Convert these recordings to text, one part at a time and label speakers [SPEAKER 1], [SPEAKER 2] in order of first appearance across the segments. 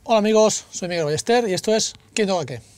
[SPEAKER 1] Hola amigos, soy Miguel Ballester y esto es ¿Quién toca qué?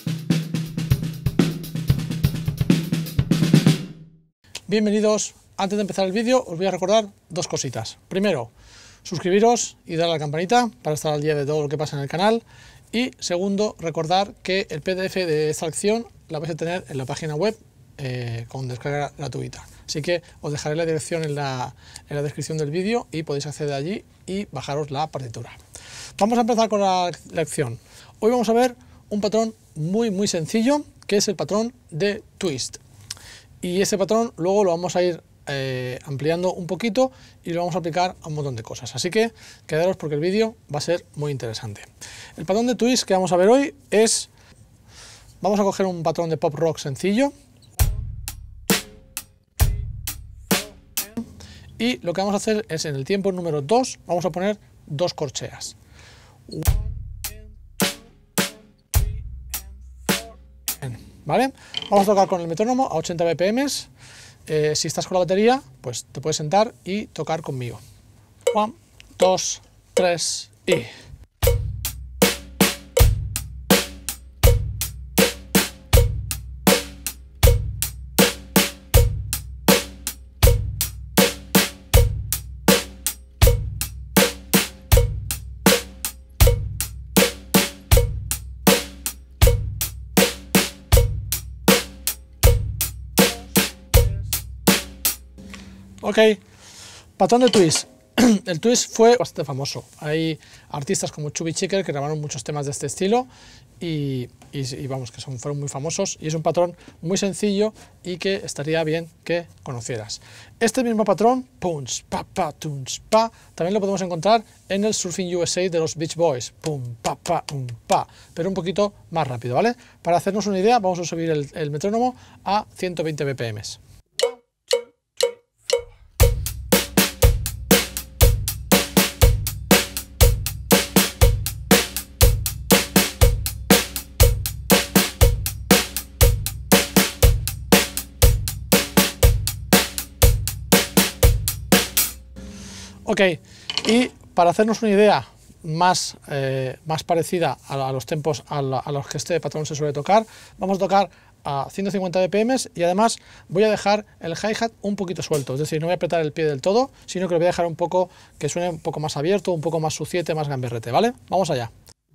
[SPEAKER 1] Bienvenidos. Antes de empezar el vídeo os voy a recordar dos cositas. Primero, suscribiros y darle a la campanita para estar al día de todo lo que pasa en el canal. Y segundo, recordar que el PDF de esta lección la vais a tener en la página web con descarga gratuita. Así que os dejaré la dirección en la descripción del vídeo y podéis acceder allí y bajaros la partitura. Vamos a empezar con la lección. Hoy vamos a ver un patrón muy sencillo, que es el patrón de twist. Y ese patrón luego lo vamos a ir ampliando un poquito y lo vamos a aplicar a un montón de cosas. Así que quedaros porque el vídeo va a ser muy interesante. El patrón de twist que vamos a ver hoy es... Vamos a coger un patrón de pop rock sencillo. Y lo que vamos a hacer es en el tiempo número 2 vamos a poner dos corcheas. ¿Vale? Vamos a tocar con el metrónomo a 80 BPM. Si estás con la batería, pues te puedes sentar y tocar conmigo. 1, 2, 3 y... Ok, patrón de twist. El twist fue bastante famoso. Hay artistas como Chubby Checker que grabaron muchos temas de este estilo y vamos, que fueron muy famosos. Y es un patrón muy sencillo y que estaría bien que conocieras. Este mismo patrón, punch, pa, pa, tunch, pa, también lo podemos encontrar en el Surfing USA de los Beach Boys. Pum, pa, pa, pa, pero un poquito más rápido, ¿vale? Para hacernos una idea, vamos a subir el metrónomo a 120 BPM. Ok, y para hacernos una idea más parecida a los tempos a los que este patrón se suele tocar, vamos a tocar a 150 BPM y además voy a dejar el hi-hat un poquito suelto, es decir, no voy a apretar el pie del todo, sino que lo voy a dejar un poco, que suene un poco más abierto, un poco más suciete, más gamberrete, ¿vale? Vamos allá.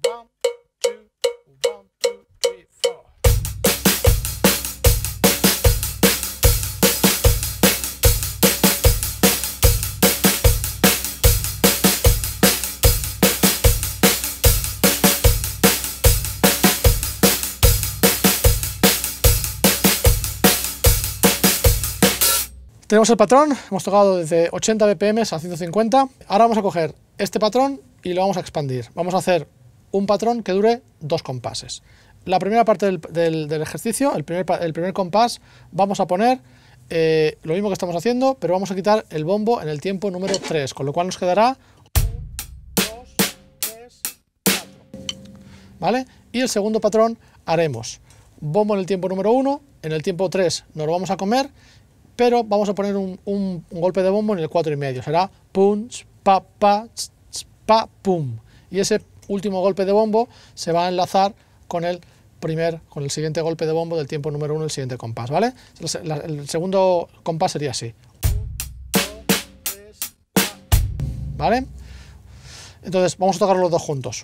[SPEAKER 1] Tenemos el patrón, hemos tocado desde 80 BPM a 150. Ahora vamos a coger este patrón y lo vamos a expandir. Vamos a hacer un patrón que dure 2 compases. La primera parte del ejercicio, el primer compás, vamos a poner lo mismo que estamos haciendo, pero vamos a quitar el bombo en el tiempo número 3, con lo cual nos quedará 1, 2, 3, 4. ¿Vale? Y el segundo patrón haremos bombo en el tiempo número 1, en el tiempo 3 nos lo vamos a comer, pero vamos a poner un golpe de bombo en el 4,5, será punch, pa, pa, pa, pum. Y ese último golpe de bombo se va a enlazar con el siguiente golpe de bombo del tiempo número 1, el siguiente compás, ¿vale? El segundo compás sería así. 1, 2, 3, 4. ¿Vale? Entonces vamos a tocar los dos juntos.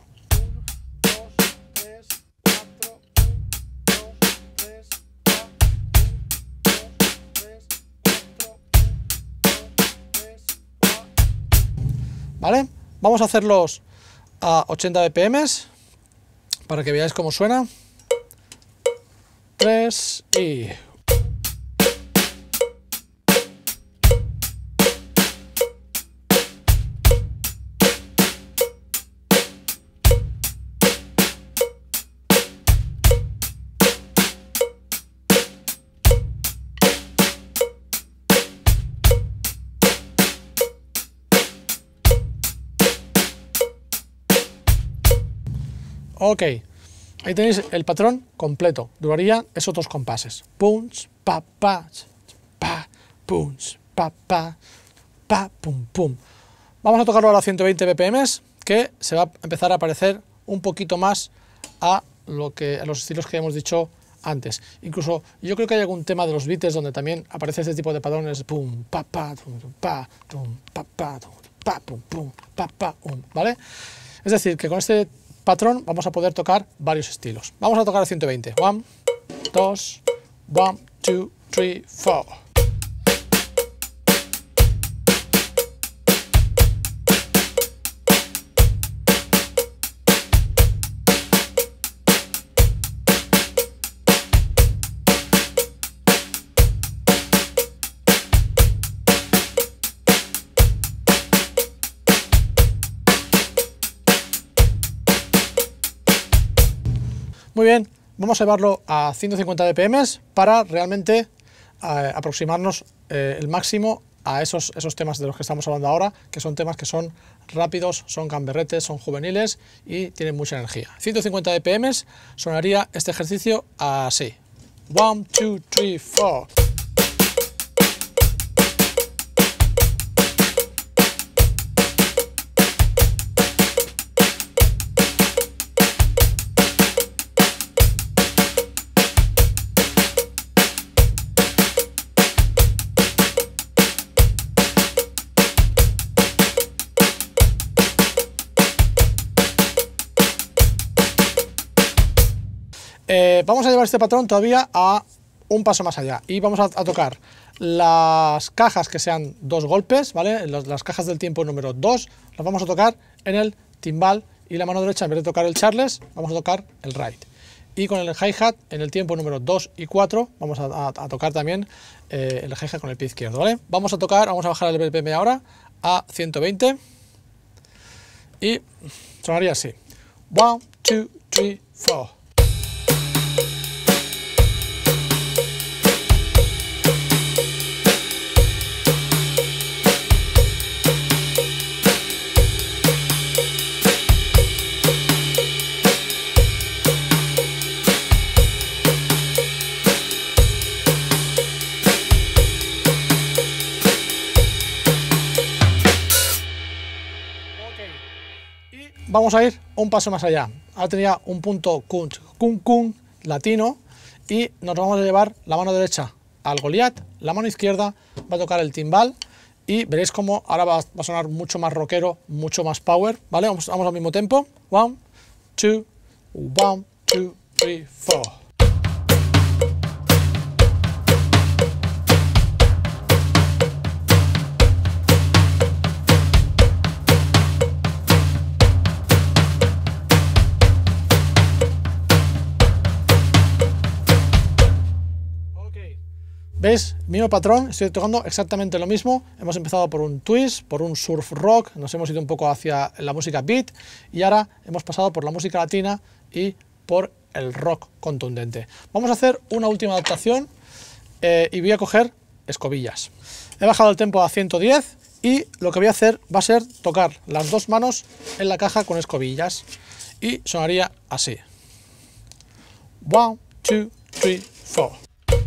[SPEAKER 1] ¿Vale? Vamos a hacerlos a 80 BPM para que veáis cómo suena. 3 y... Ok, ahí tenéis el patrón completo, duraría esos dos compases. Punch, pa, pa, pa, punch, pa, pa, pa, pum, pum. Vamos a tocarlo ahora a 120 BPM, que se va a empezar a parecer un poquito más a los estilos que hemos dicho antes. Incluso yo creo que hay algún tema de los beats donde también aparece este tipo de patrones, pum, pa, pa, tum, pa, tum, pa, pa, tum, pa, pum, pum, pa, pa, ¿vale? Es decir, que con este patrón vamos a poder tocar varios estilos. Vamos a tocar el 120. 1, 2, 1, 2, 3, 4. Muy bien, vamos a llevarlo a 150 BPM para realmente aproximarnos el máximo a esos temas de los que estamos hablando ahora, que son temas que son rápidos, son gamberretes, son juveniles y tienen mucha energía. 150 BPM sonaría este ejercicio así. 1, 2, 3, 4. Vamos a llevar este patrón todavía a un paso más allá y vamos a tocar las cajas que sean 2 golpes, ¿vale? Las cajas del tiempo número 2 las vamos a tocar en el timbal y la mano derecha, en vez de tocar el Charles, vamos a tocar el right. Y con el hi-hat en el tiempo número 2 y 4 vamos a tocar también el hi-hat con el pie izquierdo, ¿vale? Vamos a bajar el BPM ahora a 120 y sonaría así. 1, 2, 3, 4. Vamos a ir un paso más allá. Ahora tenía un punto kun latino y nos vamos a llevar la mano derecha al Goliat, la mano izquierda va a tocar el timbal y veréis cómo ahora va a sonar mucho más rockero, mucho más power, ¿vale? Vamos al mismo tempo. 1, 2, 1, 2, 3, 4. ¿Veis? Mismo patrón, estoy tocando exactamente lo mismo. Hemos empezado por un twist, por un surf rock, nos hemos ido un poco hacia la música beat y ahora hemos pasado por la música latina y por el rock contundente. Vamos a hacer una última adaptación y voy a coger escobillas. He bajado el tempo a 110 y lo que voy a hacer va a ser tocar las 2 manos en la caja con escobillas y sonaría así. 1, 2, 3, 4.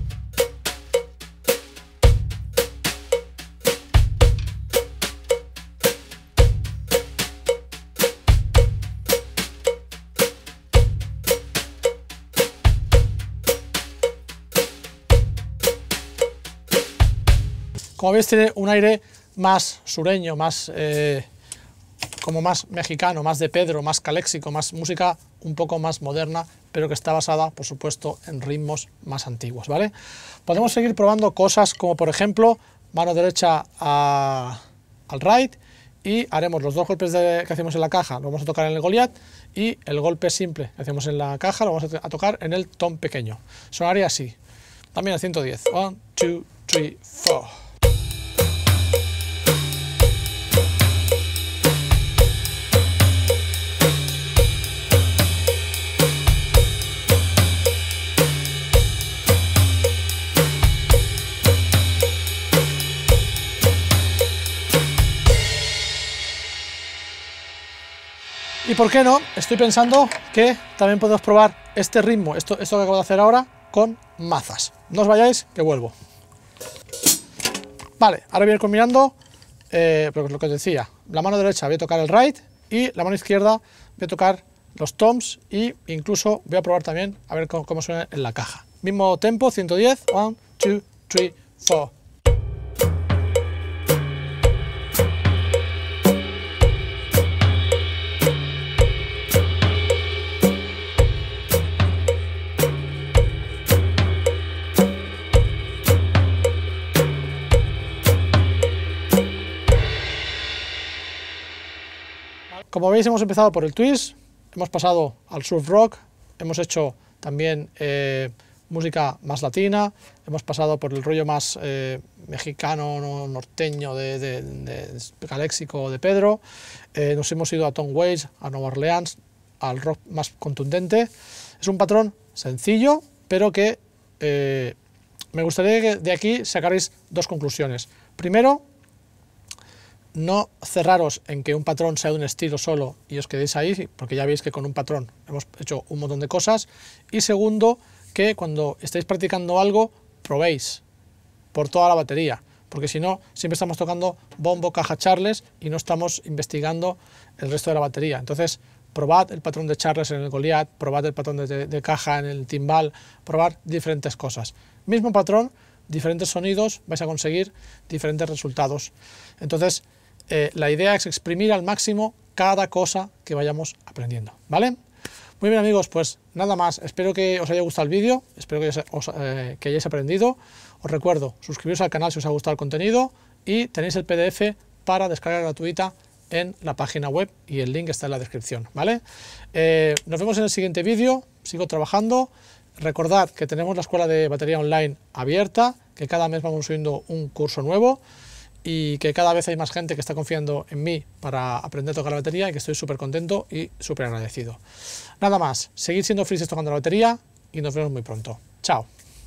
[SPEAKER 1] Como veis tiene un aire más sureño, más como más mexicano, más de Pedro, más caléxico, más música un poco más moderna, pero que está basada, por supuesto, en ritmos más antiguos, ¿vale? Podemos seguir probando cosas como, por ejemplo, mano derecha al right y haremos los 2 golpes que hacemos en la caja, lo vamos a tocar en el Goliat y el golpe simple que hacemos en la caja lo vamos a tocar en el tom pequeño. Sonaría así, también a 110. 1, 2, 3, 4. Y por qué no, estoy pensando que también podemos probar este ritmo, esto que acabo de hacer ahora, con mazas. No os vayáis, que vuelvo. Vale, ahora voy a ir combinando, pero lo que os decía, la mano derecha voy a tocar el right y la mano izquierda voy a tocar los toms e incluso voy a probar también a ver cómo suena en la caja. Mismo tempo, 110, 1, 2, 3, 4. Como veis, hemos empezado por el twist, hemos pasado al surf rock, hemos hecho también música más latina, hemos pasado por el rollo más mexicano, norteño de Calexico de Pedro, nos hemos ido a Tom Waits, a Nueva Orleans, al rock más contundente. Es un patrón sencillo, pero que me gustaría que de aquí sacarais dos conclusiones. Primero, no cerraros en que un patrón sea de un estilo solo y os quedéis ahí, porque ya veis que con un patrón hemos hecho un montón de cosas. Y segundo, que cuando estéis practicando algo, probéis por toda la batería, porque si no, siempre estamos tocando bombo, caja, charles y no estamos investigando el resto de la batería. Entonces, probad el patrón de charles en el Goliath, probad el patrón de caja en el timbal, probad diferentes cosas. Mismo patrón, diferentes sonidos, vais a conseguir diferentes resultados. Entonces, la idea es exprimir al máximo cada cosa que vayamos aprendiendo, ¿vale? Muy bien, amigos, pues nada más, espero que os haya gustado el vídeo, espero que hayáis aprendido. Os recuerdo, suscribiros al canal si os ha gustado el contenido y tenéis el PDF para descarga gratuita en la página web y el link está en la descripción, ¿vale? Nos vemos en el siguiente vídeo, sigo trabajando. Recordad que tenemos la escuela de batería online abierta, que cada mes vamos subiendo un curso nuevo y que cada vez hay más gente que está confiando en mí para aprender a tocar la batería y que estoy súper contento y súper agradecido. Nada más, seguid siendo felices tocando la batería y nos vemos muy pronto. Chao.